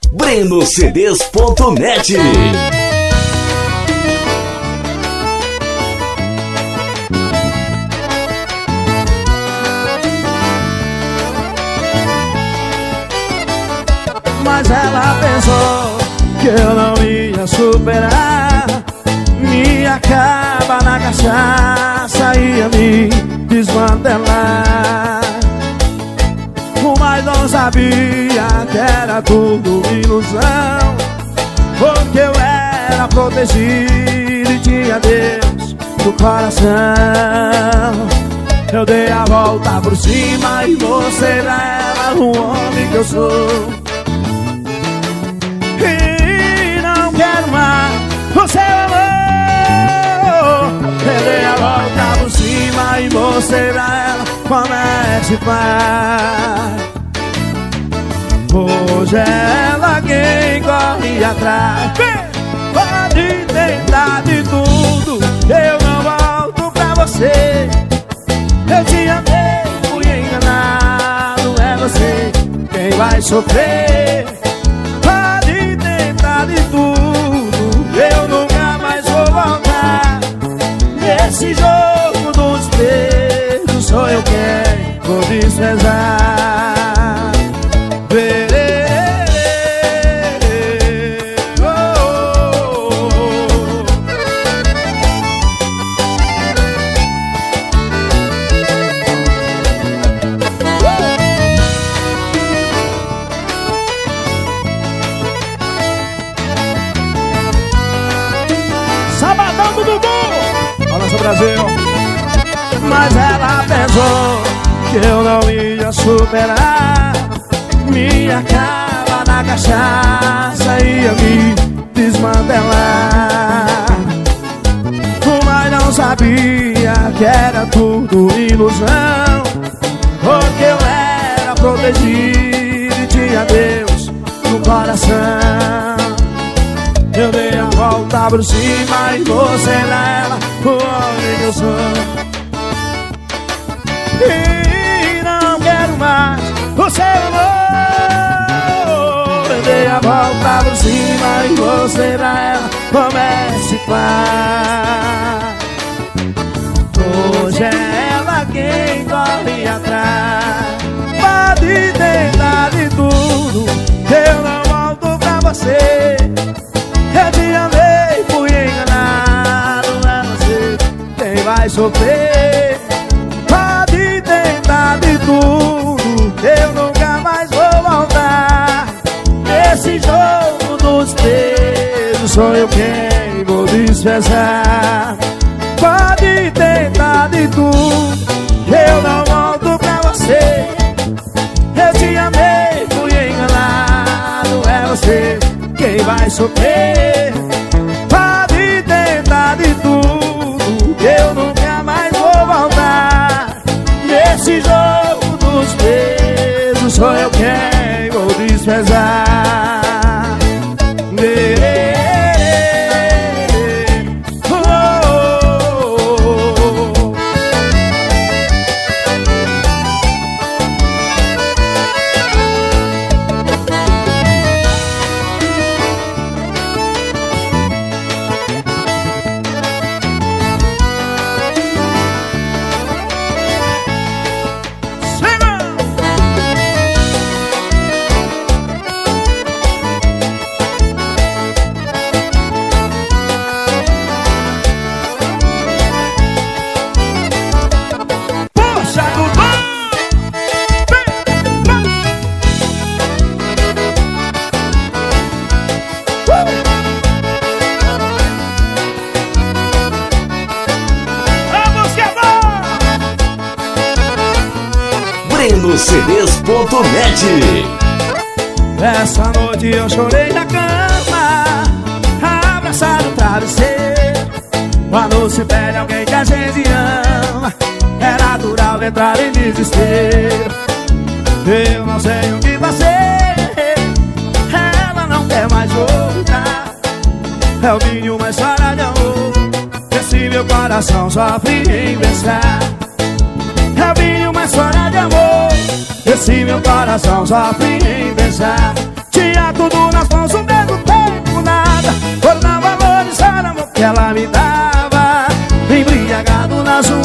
BrenoCDs.net. Mas ela pensou que eu não ia superar. Me acaba na cachaça, ia me desmantelar. Mas não sabia que era tudo ilusão, porque eu era protegido e tinha Deus no coração. Eu dei a volta por cima e mostrei pra ela o homem que eu sou. E não quero mais o seu amor. Eu dei a volta por cima e mostrei pra ela como é que se faz. Hoje ela quem corre atrás. Pode tentar de tudo, eu não volto pra você. Eu te amei, fui enganado, é você quem vai sofrer. Pode tentar de tudo, eu nunca mais vou voltar. Nesse jogo dos beijos sou eu quem vou desprezar. Sabadão do Dudu, balança Brasil. Mas ela pensou que eu não ia superar. Me acaba na cachaça, ia me desmantelar. Mas não sabia que era tudo ilusão, porque eu era protegido e tinha Deus no coração. Eu dei a volta por cima e você nela o homem que eu sou. E não quero mais o seu amor. Eu dei a volta por cima e você nela como é que se faz. Hoje é ela quem corre atrás. Pode tentar de tudo, eu não volto pra você. Eu te amei, fui enganado, é você quem vai sofrer. Pode tentar de tudo, eu nunca mais vou voltar. Nesse jogo dos beijos sou eu quem vou desprezar. Pode tentar de tudo, eu não volto pra você. Eu te amei, fui enganado, é você quem vai sofrer. Pode tentar de tudo, eu nunca mais vou voltar. Nesse jogo dos beijos sou eu quem vou desprezar. BrenoCDs.net. Essa noite eu chorei na cama, abraçado no travesseiro. Quando se perde alguém que a gente ama, é natural entrar em desespero. Eu não sei o que fazer, ela não quer mais voltar. É o vinho, uma história de amor, esse meu coração sofre em pensar. É o vinho, uma história de amor, esse meu coração sofre em pensar. Tinha tudo na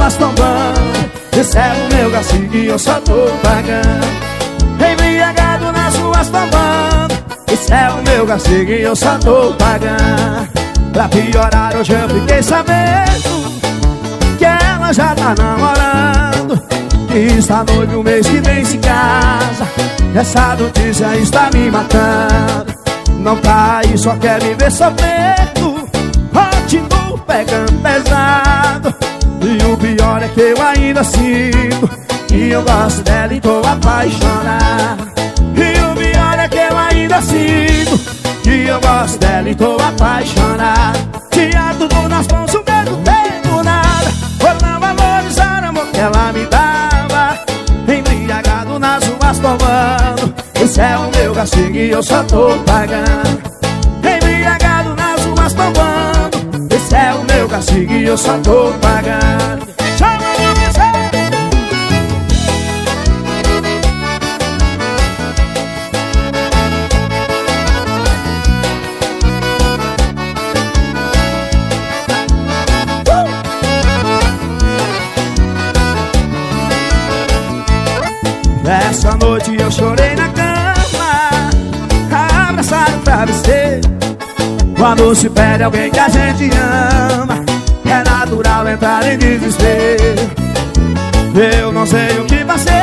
ruas tombando. Esse é o meu castigo e eu só tô pagando. Embriagado nas ruas tombando. Esse é o meu castigo e eu só tô pagando. Pra piorar hoje eu fiquei sabendo que ela já tá namorando, que está noivo um mês que vem se casa. Essa notícia está me matando. Não tá aí, só quer me ver sofrendo. Continuo pegando pesado. E o pior é que eu ainda sinto que eu gosto dela e tô apaixonado. E o pior é que eu ainda sinto que eu gosto dela e tô apaixonado. Tinha tudo nas mãos, o meu não tenho nada. Por não valorizar o amor que ela me dava. Embriagado nas ruas tomando. Esse é o meu castigo e eu só tô pagando. Embriagado nas ruas tomando. Esse é o meu castigo e eu só tô pagando. Chama no Essa noite eu chorei na cama, abraçado pra você. Quando se perde alguém que a gente ama, é natural entrar em desespero. Eu não sei o que passei,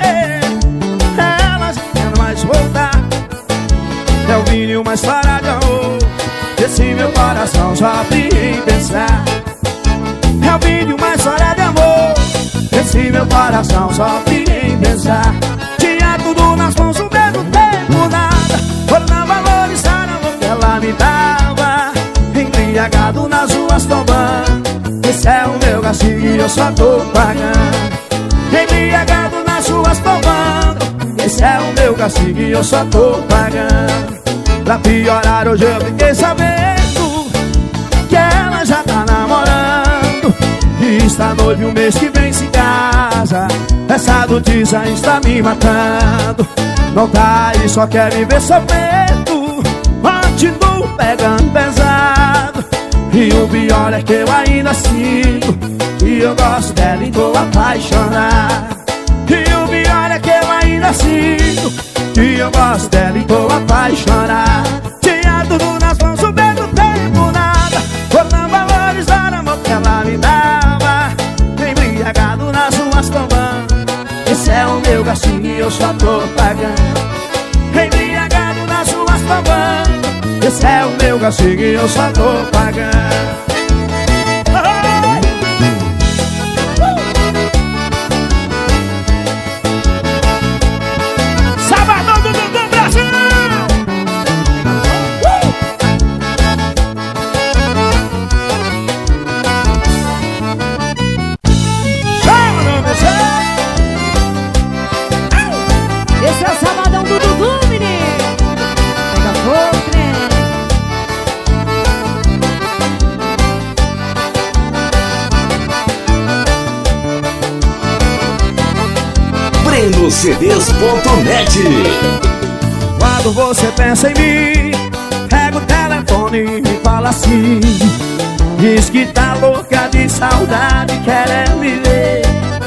ela já quer mais voltar. É o fim de uma história de amor, esse meu coração sofre em pensar. É o fim de uma história de amor, esse meu coração sofre em pensar. Tinha tudo nas mãos, o mesmo tempo nada. Por não valorizar o amor que ela me dava. Embriagado nas ruas tombando. Esse é o meu castigo e eu só tô pagando. Embriagado nas ruas tombando. Esse é o meu castigo e eu só tô pagando. Pra piorar hoje eu fiquei sabendo que ela já tá namorando, e está noivo um mês que vem se casa. Essa notícia está me matando. Não tá aí, só quer me ver sofrendo. Continuo pegando pesado. E o pior é que eu ainda sinto que eu gosto dela e tô apaixonado. E o pior é que eu ainda sinto que eu gosto dela e tô apaixonado. Tinha tudo nas mãos, o mesmo tempo nada. Por não valorizar o amor que ela me dava. Embriagado nas ruas tombando. Esse é o meu castigo e eu só tô pagando. Embriagado nas ruas tombando. Esse é o meu castigo e eu só tô pagando. Sabadão do Brasil! Chama no BC! Esse é o Sabadão do Dudu, menino. Pega fogo, trem. PrendoCDs.net. Quando você pensa em mim, pega o telefone e me fala assim. Diz que tá louca de saudade, quer me ver.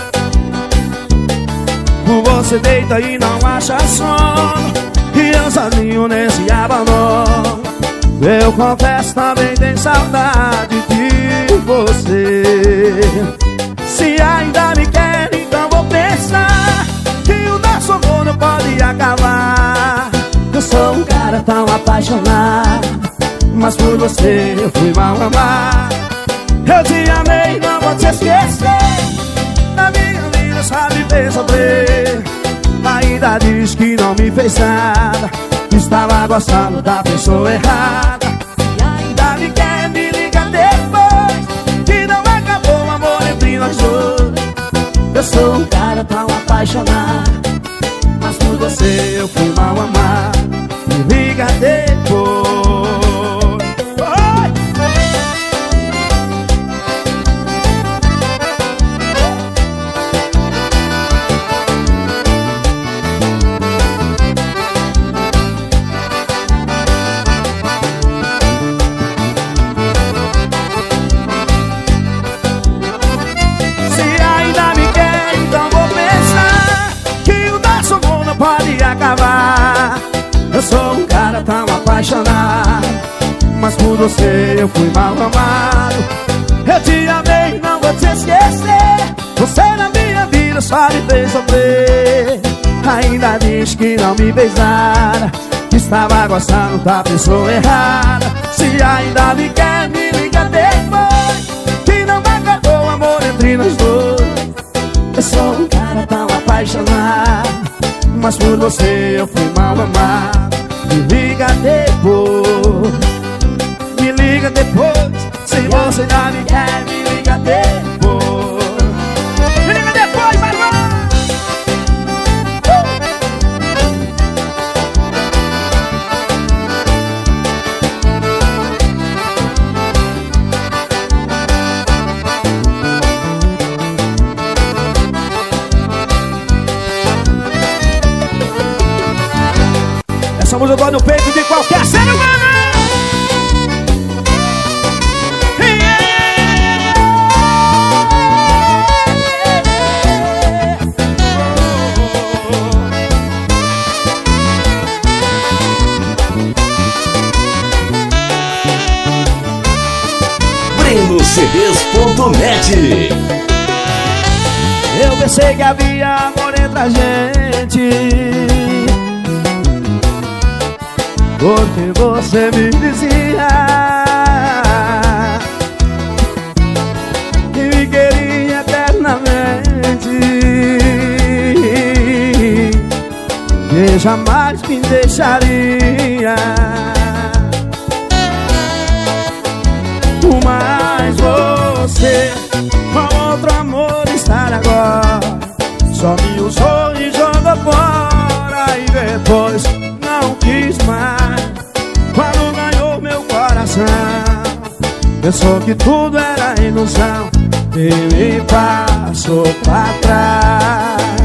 Você deita e não acha sono, e eu sozinho nesse abandono. Eu confesso, também tenho saudade de você. Se ainda me quer, então vou pensar que o nosso amor não pode acabar. Eu sou um cara tão apaixonado, mas por você eu fui mal amado. Eu te amei, não vou te esquecer. Na minha vida só me fez sofrer. Ainda diz que não me fez nada, estava gostando da pessoa errada. E ainda me quer, me liga depois, que não acabou o amor entre nós dois. Eu sou um cara tão apaixonado, mas por você eu fui mal amado. Me liga depois. Se cara tão apaixonado, mas por você eu fui mal amado. Eu te amei, não vou te esquecer. Você na minha vida só me fez sofrer. Ainda diz que não me fez nada, que estava gostando da pessoa errada. Se ainda me quer, me liga depois, que não acabou o amor entre nós dois. Eu sou um cara tão apaixonado, mas por você eu fui mal amado. Me liga depois, me liga depois. Se você ainda me quer, me liga depois. Me liga depois, vai lá. Essa música dói no peito de qualquer ser humano. BrenoCDs.net. Eu pensei que havia amor entre a gente, porque você me dizia que me queria eternamente, que jamais me deixaria. Mas você com outro amor está agora, só me usou e jogou fora, e depois não quis mais. Quando ganhou meu coração, pensou que tudo era ilusão e me passou pra trás.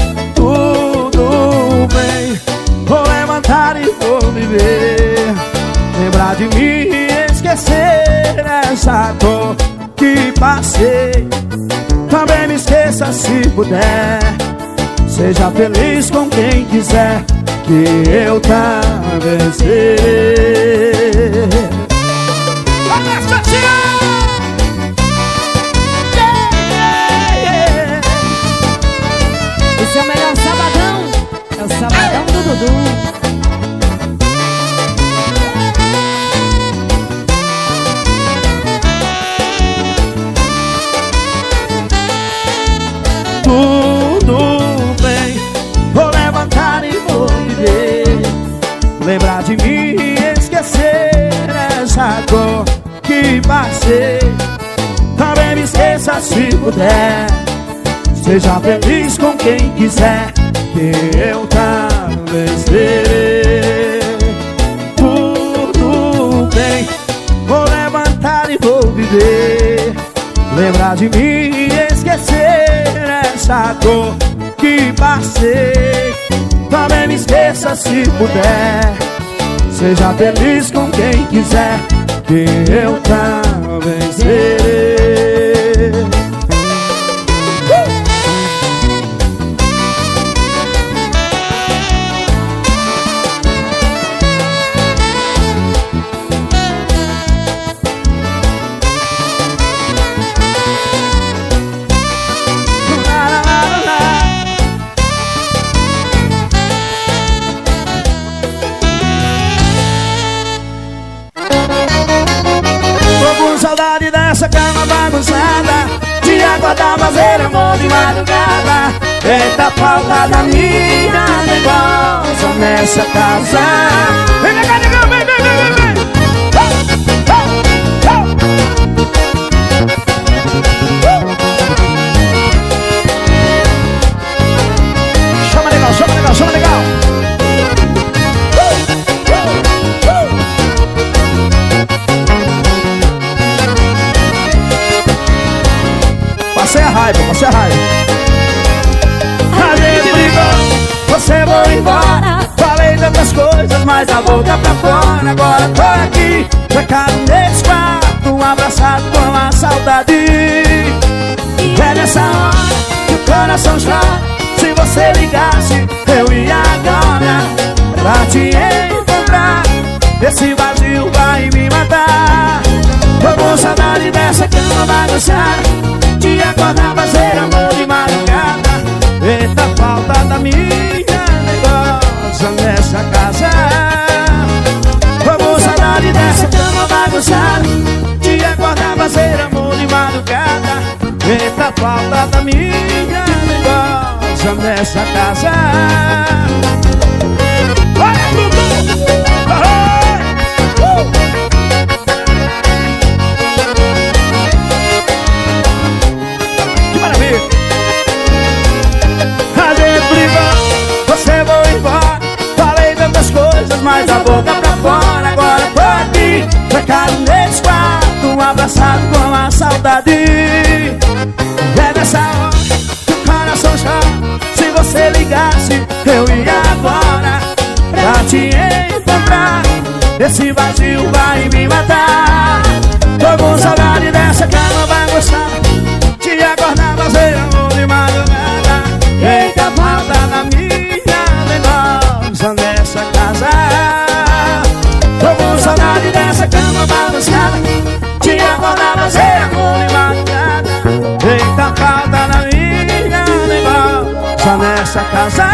Tudo bem, vou levantar e vou viver, lembrar de mim e esquecer essa dor que passei. Também me esqueça se puder, seja feliz com quem quiser, que eu também serei. Esse é o melhor sabadão, é o sabadão do Dudu. Tudo bem, vou levantar e vou viver, lembrar de mim e esquecer essa dor que passei. Também me esqueça se puder, seja feliz com quem quiser, que eu também serei. Tudo bem, vou levantar e vou viver, lembrar de mim e esquecer essa dor que passei. Também me esqueça se puder, seja feliz com quem quiser, que eu também serei. Saudade dessa cama bagunçada, de acordar fazer amor de madrugada. Eita, falta da minha negócio nessa casa. Vem cá, negão, vem, vem, vem, vem, vem. Chama legal, chama legal, chama legal. Passei a raiva, passei a raiva. A gente brigou, você foi embora. Falei tantas coisas, mas a boca pra fora. Agora tô aqui, trancado nesse quarto, abraçado com a saudade. E é nessa hora que o coração chora. Se você ligasse, eu ia agora pra te encontrar. esse vazio vai me matar. Tô com saudade dessa cama bagunçada, de acordar, fazer amor de madrugada. Eita, falta da minha negócio nessa casa. Tô com saudade dessa cama bagunçada, de acordar, fazer amor de madrugada. Eita, falta da minha negócio nessa casa. Olha, Bruno! Que maravilha! A gente brigou, você foi embora. Falei tantas coisas, mas da boca pra fora. Agora tô aqui, trancado nesse quarto, abraçado com a saudade. É nessa hora que o coração chora. Se você ligasse, eu ia agora pra te encontrar. Esse vazio vai me matar. Tô com saudade dessa cama bagunçada, de acordar, fazer amor de madrugada. Eita, falta da minha negócio nessa casa. Tô com saudade dessa cama bagunçada, de acordar, fazer amor de madrugada. Eita, falta da minha negócio nessa casa.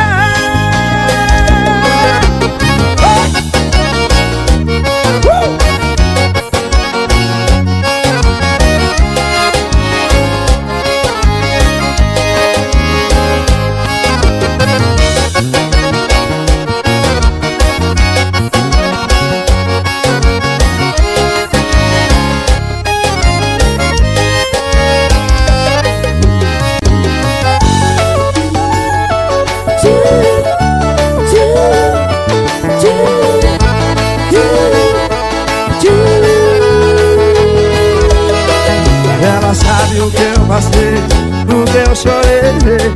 Ela sabe o que eu passei, o que eu chorei.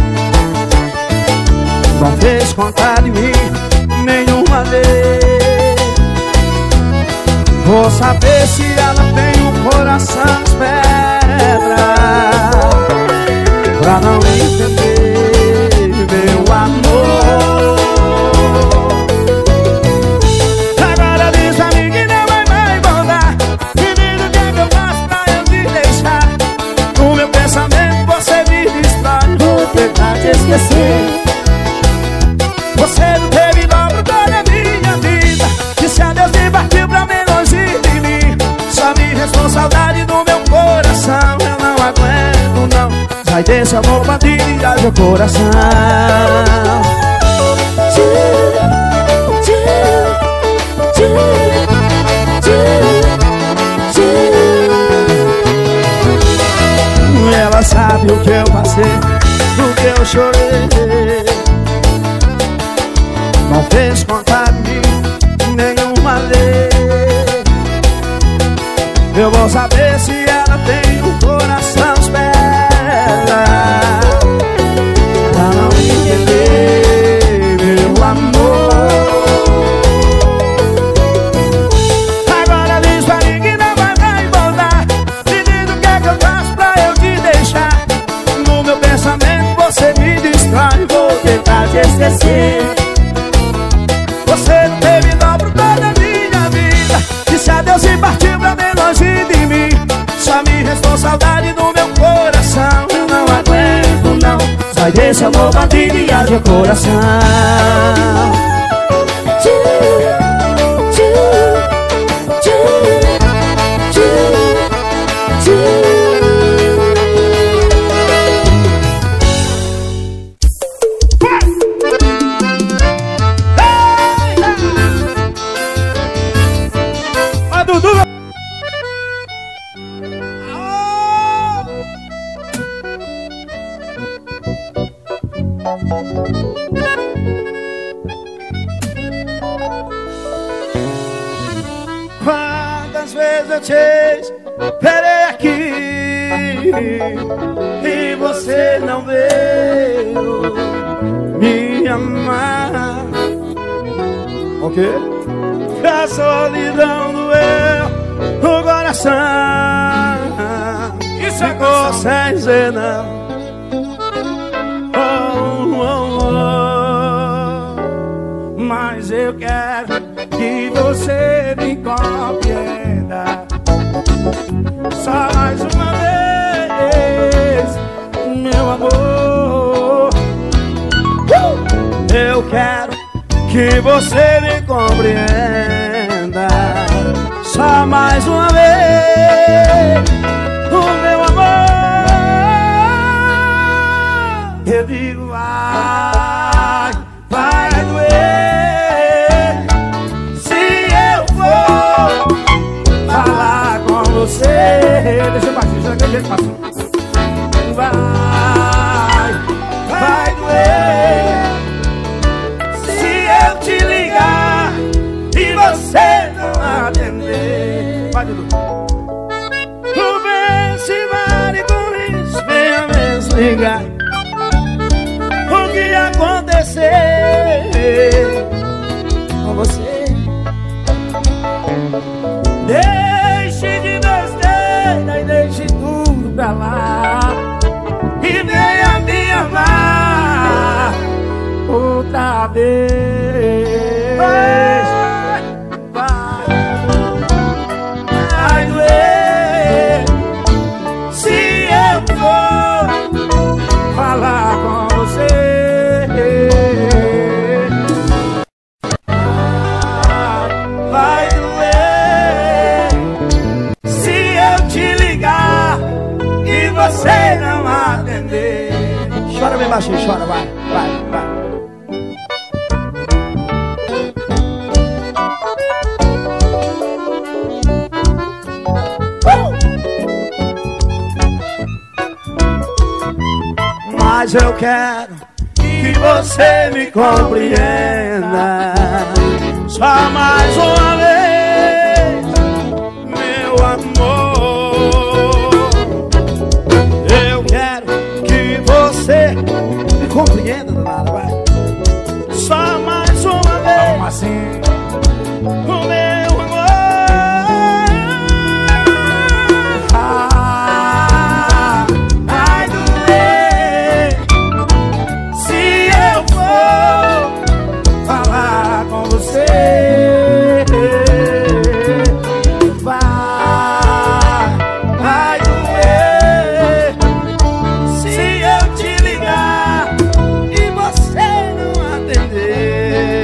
Não fez conta de mim nenhuma vez. Vou saber se ela tem um coração de pedra, pra não entender meu amor. Agora diz pra mim que não vai mais voltar. Me diz o que é que eu faço pra eu te deixar. No meu pensamento você me distrai. Vou tentar te esquecer. Você não teve dobro toda a minha vida. Disse adeus e partiu pra bem longe de mim. Só me restou saudade do meu coração. Eu não aguento não. Sai desse amor bandido e dá meu coração. Ela sabe o que eu passei, o que eu chorei. Não fez conta de mim nenhuma vez. Eu vou saber se ela tem um coração de pedra, pra não entender meu amor. Agora diz pra mim que não vai mais voltar. Me diz o que é que eu faço pra eu te deixar. No meu pensamento você me distrai. Vou tentar te esquecer. Você não teve dobro toda a minha vida. Disse adeus e partiu pra bem longe de mim. Só me restou saudade do meu coração. Eu não aguento não. Sai desse amor bandido e haja coração. A Dudu. Quantas vezes eu te esperei aqui e você não veio me amar. O quê? A solidão doeu no coração. Isso ficou sem dizer não. Oh, oh, oh. Mas eu quero que você me compreenda. Só mais uma vez, meu amor. Eu quero que você me compreenda. Só mais uma vez, o meu amor. Eu digo vai doer se eu for falar com você. Deixa eu baixar, já que a gente passou. Vai doer se eu te ligar e você não atender. Vai, Dudu. Vem se vale com isso, venha mesmo ligar. O que aconteceu com você? Deixe de besteira e deixe tudo pra lá e venha me amar outra vez. Vai doer se eu for falar com você. Vai doer se eu te ligar e você não atender. Chora bem baixinho, chora, vai. Mas eu quero que você me compreenda. Só mais uma vez, meu amor. Eu quero que você me compreenda, nada, vai. Só mais uma vez. Como assim? O meu amor. Vai doer se eu for falar com você. Vai doer se eu te ligar e você não atender.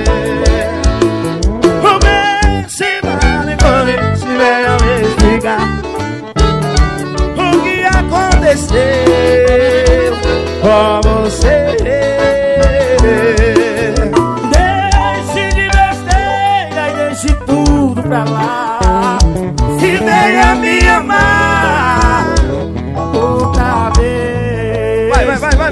Vem se vale correr, se venha me explicar o que aconteceu com você. Deixe de besteira e deixe tudo pra lá e venha me amar outra vez. Vai.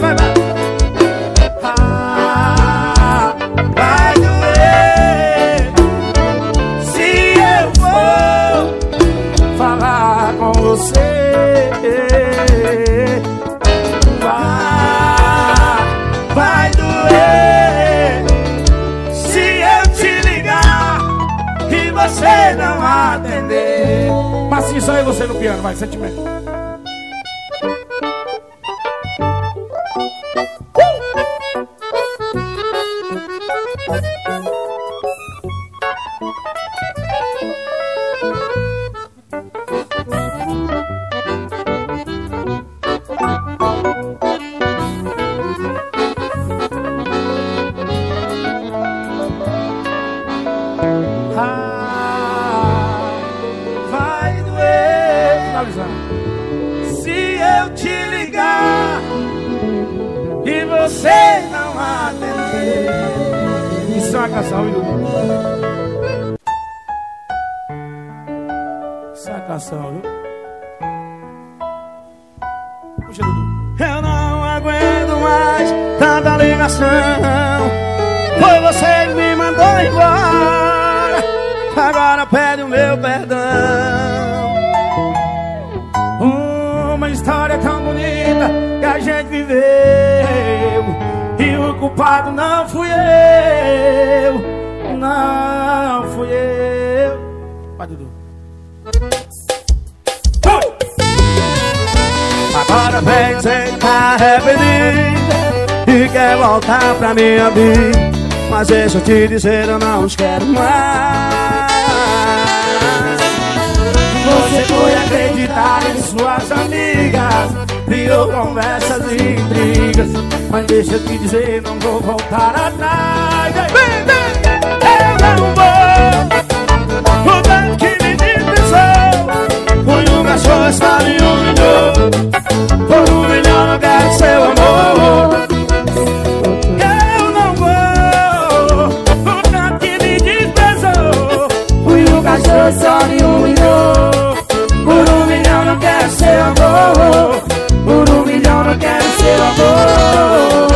Vai doer se eu for falar com você. Vai doer se eu te ligar e você não atender. Massinho, só eu você no piano, vai, sentimento. Vai doer, finalizando, se eu te ligar e você não atender. Isso é uma canção, viu? Isso é uma canção, viu? Puxa, Dudu. Eu não aguento mais tanta ligação. Foi você que me mandou embora, agora pede o meu perdão. Uma história tão bonita que a gente viveu, e o culpado não fui eu. Não fui eu. Vai, Dudu. Agora vem, cê tá arrependido e quer voltar pra minha vida. mas deixa eu te dizer, eu não os quero mais. Você foi acreditar em suas amigas, virou conversas e intrigas, mas deixa eu te dizer, não vou voltar atrás. Eu não vou, o tanto que me dispensou, foi um cachorro, só me humilhou. Por $1 milhão não quero seu amor. Eu não vou, o tanto que me dispensou, foi um cachorro, só me humilhou. Por $1 milhão não quero seu amor. Por $1 milhão não quero seu amor.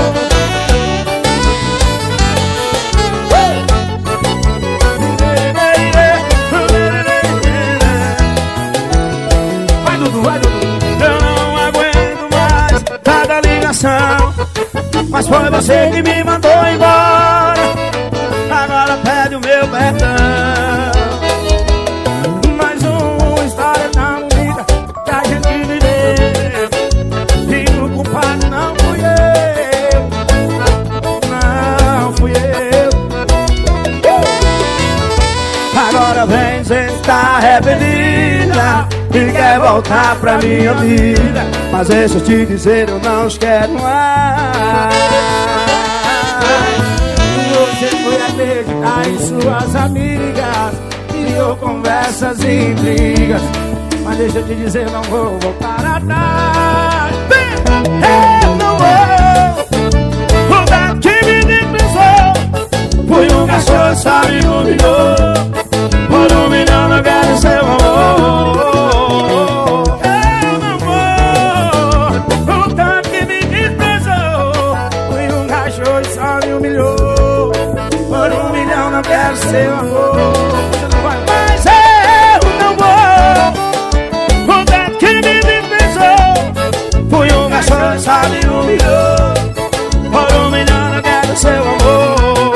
Vai Dudu, vai Dudu. Eu não aguento mais cada ligação, mas foi você que me mandou embora. Agora pede o meu perdão. Mais uma história tão bonita que a gente viveu, e o culpado não fui eu. Não fui eu. Agora vem, cê está arrependida e quer voltar pra minha vida, mas deixa eu te dizer, eu não os quero mais. Você foi acreditar em suas amigas, criou conversas e intrigas, mas deixa eu te dizer, eu não vou voltar atrás. Eu não vou, o tanto que me dispensou, foi um cachorro, só me humilhou. Por $1 milhão não quero seu amor. Eu não vou, o tanto que me dispensou, foi um cachorro, só me humilhou. Por $1 milhão não quero seu amor. Mas eu não vou, o tanto que me dispensou, foi um cachorro, só me humilhou. Por $1 milhão não quero seu amor.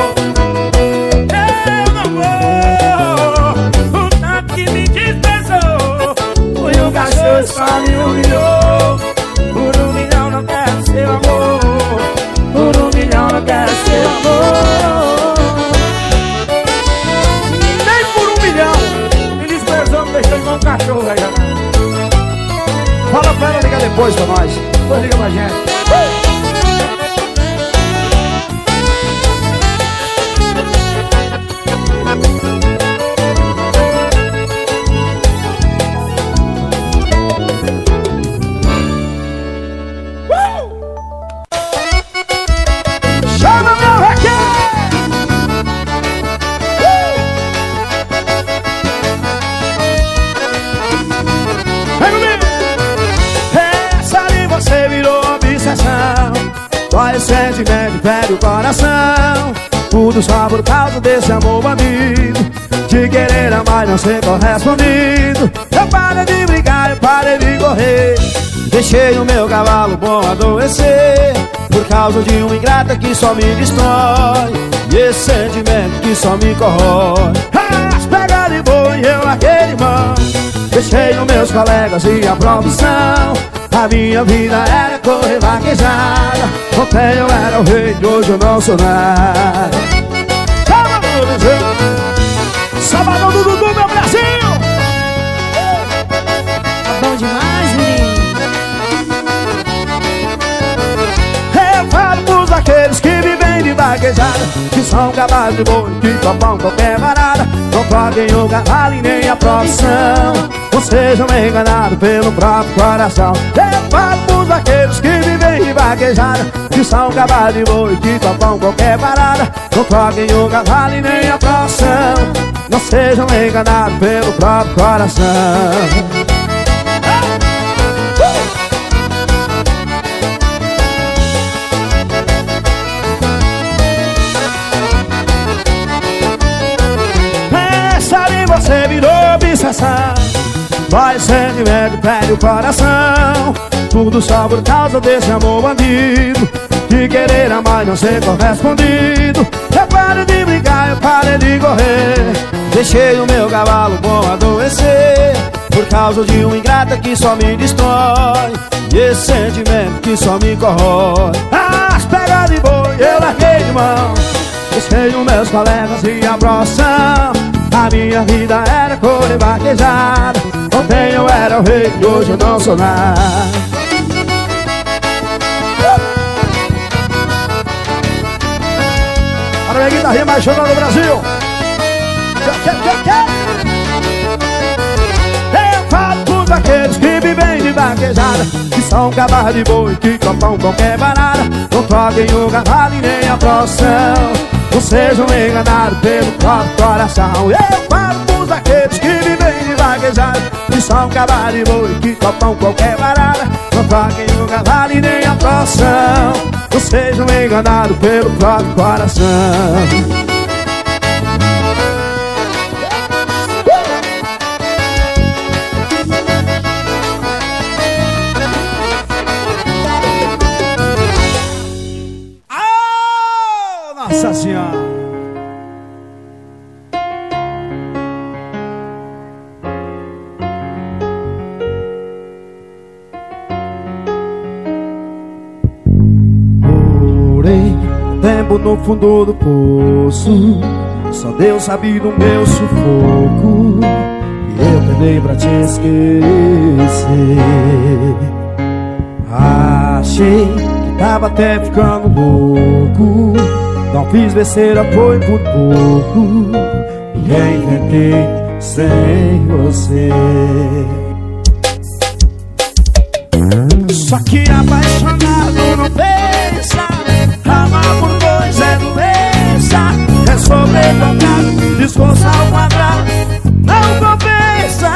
Eu não vou, o tanto que me dispensou, foi um cachorro, só me humilhou. Por $1 milhão não quero seu amor. Por $1 milhão não quero seu amor. Nem por $1 milhão me dispensou, me deixou igual um cachorro aí. Fala pra ela ligar depois pra nós. Depois liga pra gente. Chama meu Raquel! Vem comigo! Essa ali você virou obsessão, dói o sentimento, perde o coração. Tudo só por causa desse amor bandido, de querer amar e não ser correspondido. Eu parei de brigar, eu parei de correr, deixei o meu cavalo bom adoecer, por causa de uma ingrata que só me destrói, e esse sentimento que só me corrói. As pegas de boi e eu larguei de mão, deixei os meus colegas e a profissão. A minha vida era correr vaquejada, ontem eu era o rei e hoje eu não sou nada. Sabadão do Dudu, meu Brasil! Tá bom demais, menino. Eu falo pros vaqueiros que vivem de vaquejada, que são cavalos de boi, que topam qualquer varada, não toquem o cavalo e nem a profissão, ou sejam enganados pelo próprio coração. Eu falo pros vaqueiros que vivem de vaquejada, que são cavalos de boi, que topam qualquer varada, não toquem o cavalo e nem a profissão, não sejam enganados pelo próprio coração. Você virou obsessão, dói o sentimento, perde o coração. Tudo só por causa desse amor bandido, de querer amar e não ser correspondido. Eu parei de brigar, eu parei de correr, deixei o meu cavalo bom adoecer, por causa de uma ingrata que só me destrói, e esse sentimento que só me corrói. As pegas de boi eu larguei de mão, Busquei os meus colegas e a profissão. A minha vida era cor e vaquejada. Ontem eu era o rei e hoje eu não sou nada. Para minha guitarrinha mais chorando do Brasil. Eu falo pros vaqueiros que vivem de vaquejada, que são cavalos de boi que topam qualquer parada. Não troquem o cavalo e nem a profissão. Não sejam enganados pelo próprio coração. Eu falo pros vaqueiros que vivem de vaquejada, que são cavalos de boi que topam qualquer parada. Não troquem o cavalo e nem a profissão. Não sejam enganados pelo próprio coração. Nossa Senhora. Morei um tempo no fundo do poço, só Deus sabe do meu sufoco, e eu penei pra te esquecer. Achei que tava até ficando louco, não fiz besteira, foi por pouco, e inventei sem você. Só que apaixonado não pensa, amar por dois é doença, é sobredotado, desgosto ao quadrado, não compensa.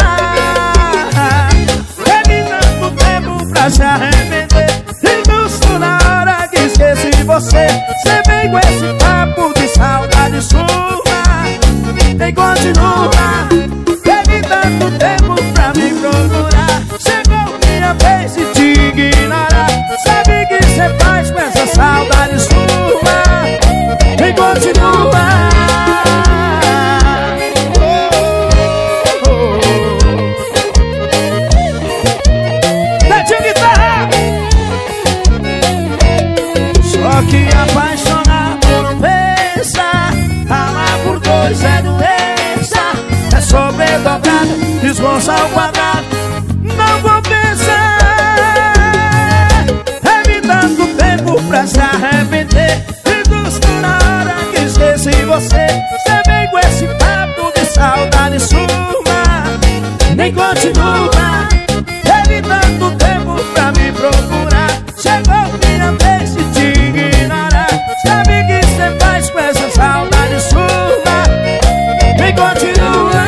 Terminando tempo pra se arrepender, e justo na hora que esqueci você, você vem com esse papo de saudade sua, nem continua. Teve tanto tempo pra me procurar, chegou minha vez de te ignorar. Sabe o que cê faz com essa saudade sua, nem continua. Mete a guitarra. Só que apaixonado não pensa, amar por dois é doença, é sobredogrado, desgonça ao quadrado, não compensa. Evitando tempo pra se arrepender, e justo na hora que esqueci você, você vem com esse papo de saudade sua, nem continua. Evitando tempo pra me procurar, chegou minha vez de te ignorar. Sabe o que cê faz com essa saudade sua, nem continua.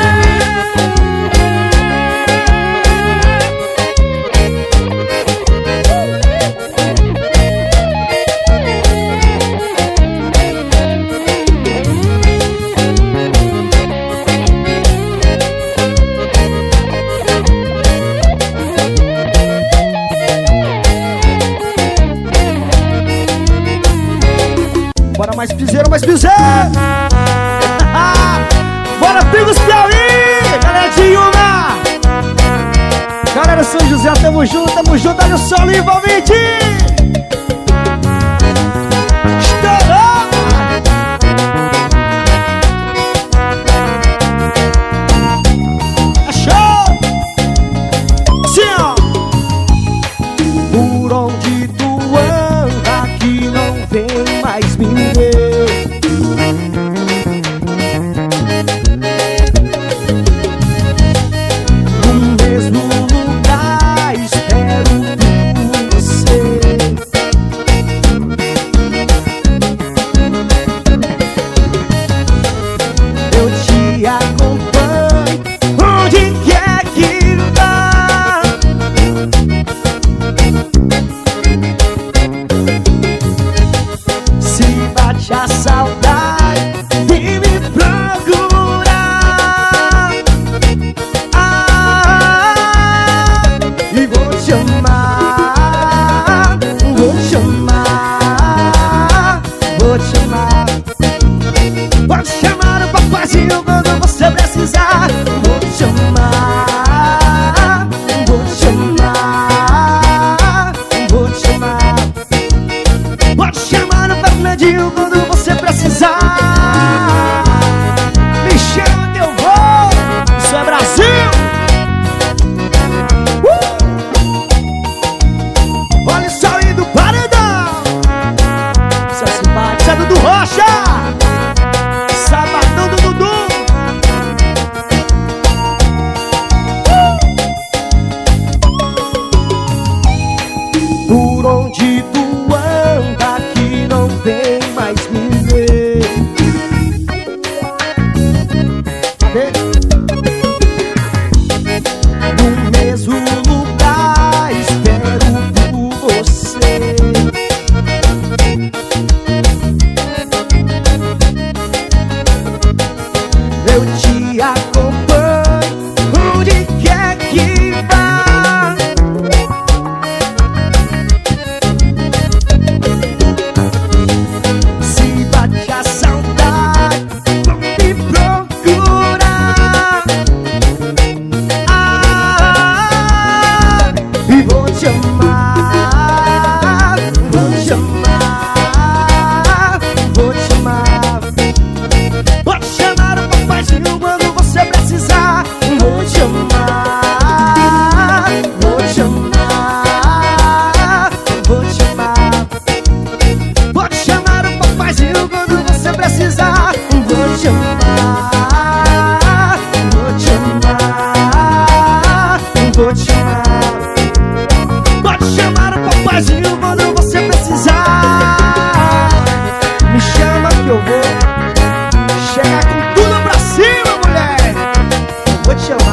Bora mais piseiro, mais piseiro. Bora, Pingos Piauí, galera de Yuma, galera São José, tamo junto, olha o solo envolvente. Estourou. Achou. Sim, ó. Por onde tu anda que não vem mais me ver, no mesmo lugar espero por você.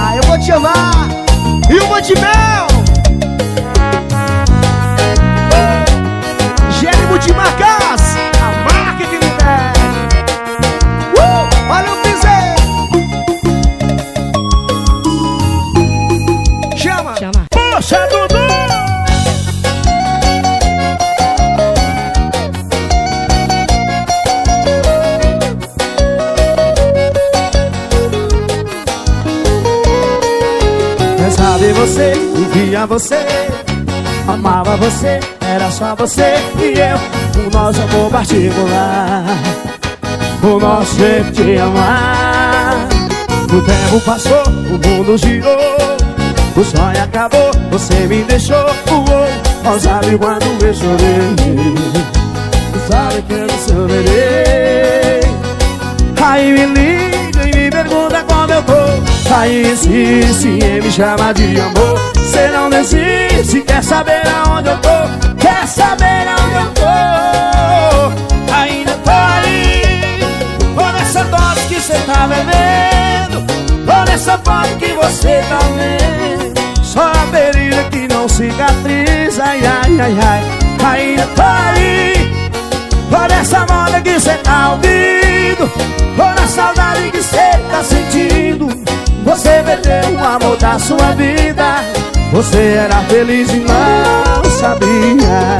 Eu vou te amar e o Monte Mel. Gérimo de Marcas, a marca que me pede. Olha o piseiro. Chama. Poxa, Dudu. Sabe você, vivia você, amava você, era só você e eu. O nosso amor particular, o nosso jeito de amar. O tempo passou, o mundo girou, o sonho acabou, você me deixou. Não sabe quando eu chorei, sabe que eu chorei. Aí me liga e me pergunta como eu tô. Aí insiste em me chamar de amor. Cê não desiste, quer saber aonde eu tô. Quer saber aonde eu tô. Ainda tô aí, ou nessa dose que cê tá bebendo, ou nessa foto que você tá vendo. Só a ferida que não cicatriza. Ai, ai, ai, ai. Ainda tô aí, ou nessa moda que cê tá ouvindo, ou na saudade que cê tá sentindo. Você perdeu o amor da sua vida. Você era feliz e não sabia.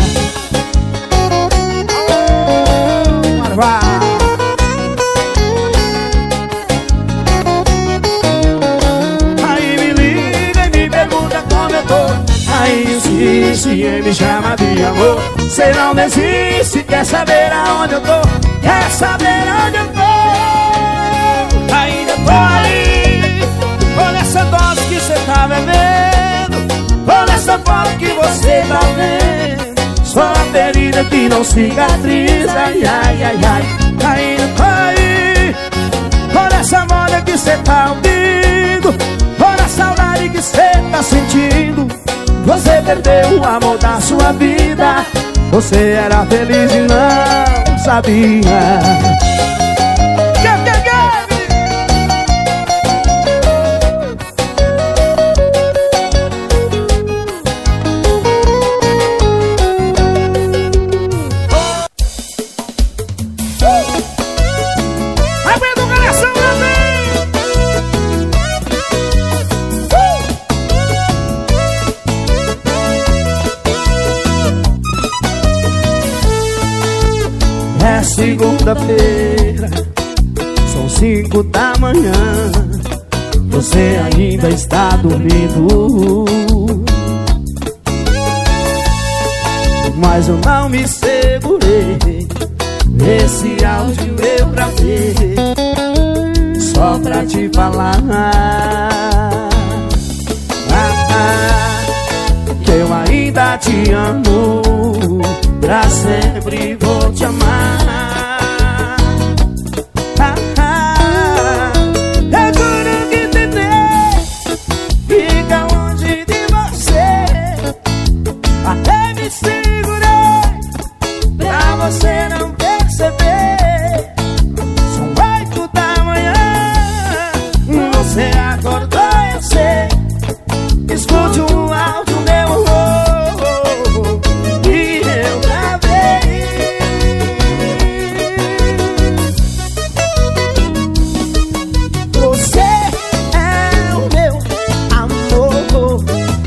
Aí me liga e me pergunta como eu tô. Aí insiste e me chama de amor. Cê não desiste, quer saber aonde eu tô. Quer saber aonde eu tô. Ainda tô aí, ou nessa dose que cê tá bebendo, ou nessa foto que você tá vendo. Só a ferida que não cicatriza. Ai, ai, ai, ai. Ainda tô aí, ou nessa moda que cê tá ouvindo, ou na saudade que cê tá sentindo. Você perdeu o amor da sua vida. Você era feliz e não sabia. Segunda-feira, são 5 da manhã. Você ainda está dormindo, mas eu não me segurei. Esse áudio eu gravei só pra te falar que eu ainda te amo. Pra sempre vou te amar. Eu juro que tentei ficar longe de você, até me segurei pra você não perceber. São 8 da manhã, você acordou, eu sei. Escute o áudio, meu amor, e eu gravei. Você é o meu amor.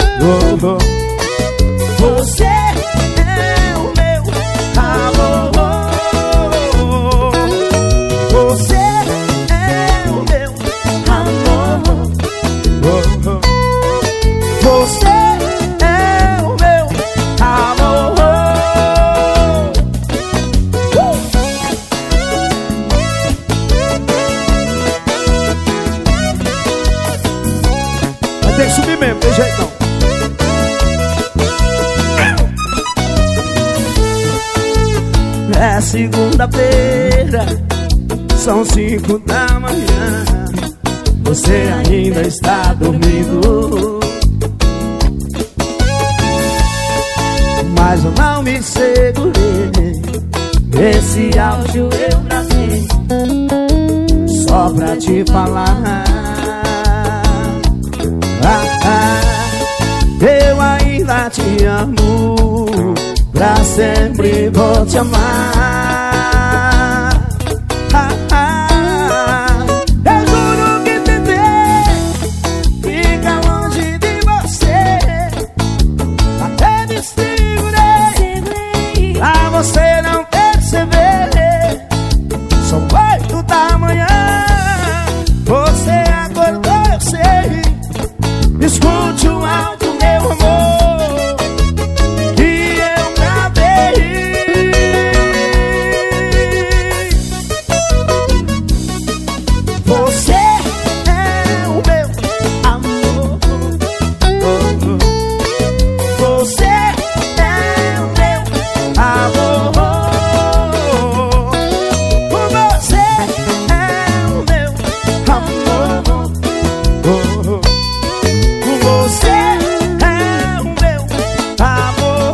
Você é o meu amor. Você é o meu amor. Você é o meu amor. Vai ter que subir mesmo, tem jeito não. É segunda-feira, são 5 da manhã. Você ainda está dormindo, mas eu não me segurei. Esse áudio eu gravei só pra te falar vida te amo, pra sempre vou te amar. Eu juro que tentei ficar longe de você, até me segurei pra você não perceber. São 8 da manhã, você acordou, eu sei. Escute o alto, meu amor, que eu gravei. Você é o meu amor, você é o meu amor, você é o meu amor. Você é o meu amor.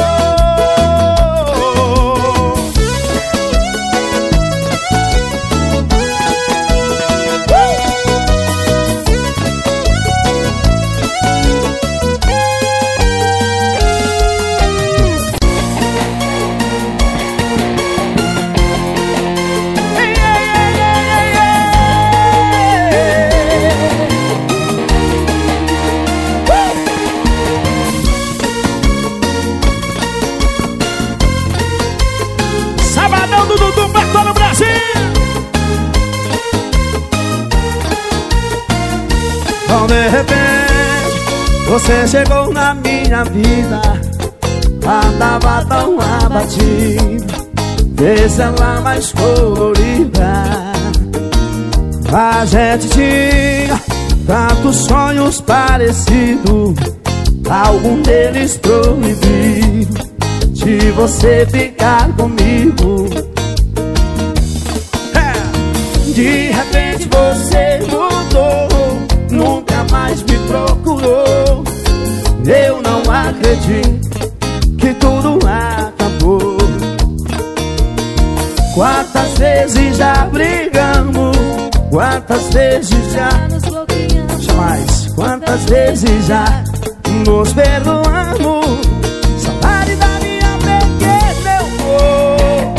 Sabadão do Dudu pra todo o Brasil. Então de repente você chegou na minha vida, andava tão abatido, fez ela mais colorida. A gente tinha tantos sonhos parecidos, algum deles proibido de você ficar comigo. De repente você mudou, nunca mais me procurou. Eu não acredito que tudo acabou. Quantas vezes já brigamos, quantas vezes já nos bloqueamos, jamais, quantas vezes já nos perdoamos. Saudade da minha pequena eu vou.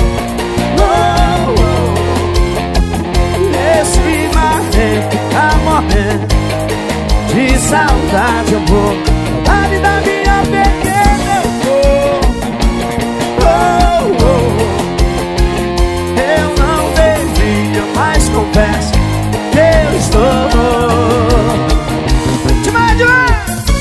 Esse marrento tá morrendo de saudade eu vou. Saudade da minha pequena eu vou. Eu não devia, mas confesso que eu estou. Demais, demais!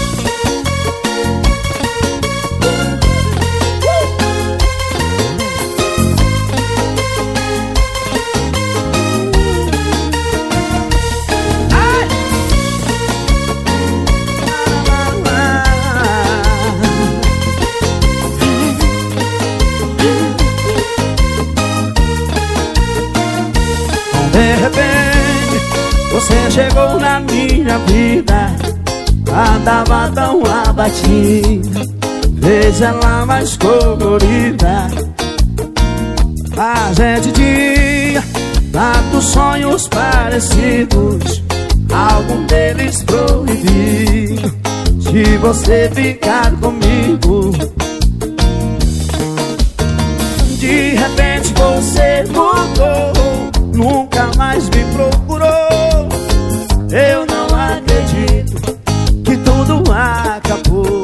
De repente você chegou na minha vida, andava tão abatida, fez ela mais colorida. A gente tinha tantos sonhos parecidos, algum deles proibido de você ficar comigo. De repente você mudou, nunca mais me procurou. Eu não acredito que tudo acabou.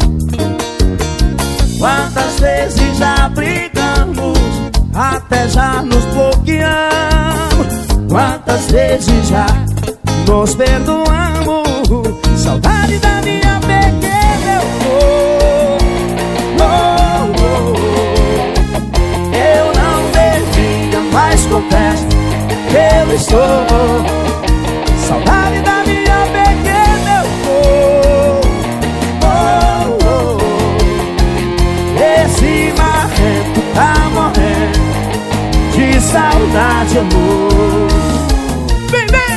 Quantas vezes já brigamos, até já nos bloqueamos. Quantas vezes já nos perdoamos. Saudade da minha pequena eu vou. Eu não devia, mas confesso que eu estou. Saudade da minha pequena eu vou. Esse marrento tá morrendo de saudade, amor. Vem, vem!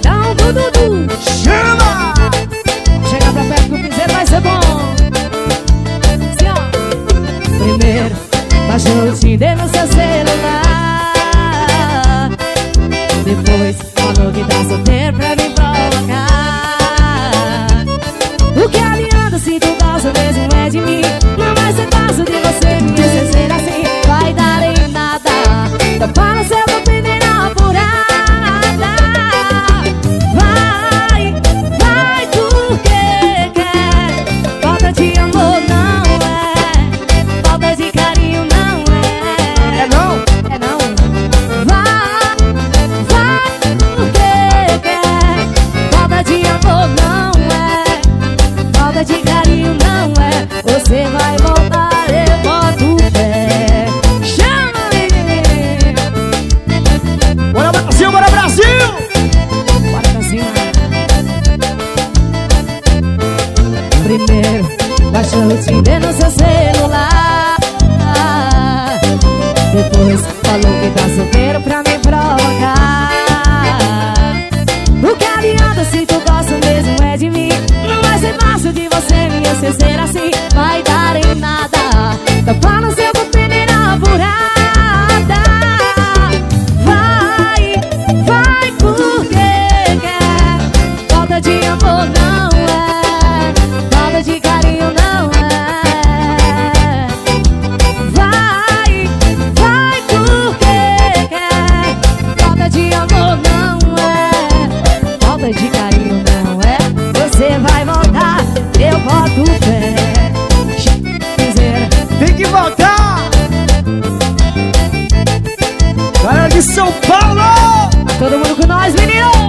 Sabadão do Dudu. Chama! Chega pra perto que o piseiro vai ser bom. Assim, ó. Primeiro, baixou o Tinder no seu celular. Depois, falou que tá solteiro pra me provocar. O que adianta se tu gosta mesmo é de mim? Não vai ser fácil de você me esquecer assim. Vai dar em nada. Tá para o seu pedir na apurada. Vai, vai porque quer. Falta de amor não é. Falta de carinho não é. É não? É não. Vai, vai porque quer. Falta de amor não é. Falta de carinho não é. Você vai voltar, eu boto fé. Chama-me. Bora Brasil, bora Brasil! Bora pra cima. Primeiro, baixou o Tinder no seu celular. Depois, falou que tá solteiro pra me provocar. O que adianta se tu gosta mesmo é de mim? Não vai ser fácil de você me esquecer assim. Vai dar em nada. Tá para o seu pedir na apurada. Vai, vai porque quer. Falta de amor não é. Falta de carinho não é. Vai, vai porque quer. Falta de amor não é. Falta de carinho não é. Você vai voltar, eu boto fé. Tem que voltar! Galera de São Paulo! Todo mundo com nós, menino!